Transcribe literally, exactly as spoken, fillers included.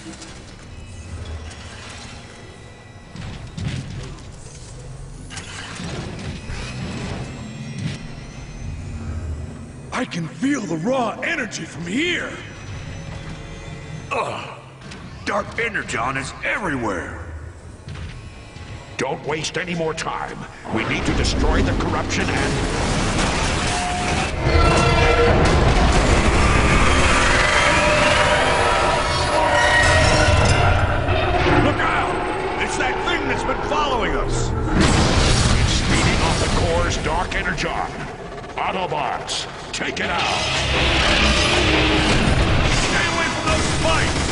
I can feel the raw energy from here! Ugh! Dark energon is everywhere! Don't waste any more time. We need to destroy the corruption and... Look out! It's that thing that's been following us! It's feeding off the core's dark energon. Autobots, take it out! Stay away from those spikes!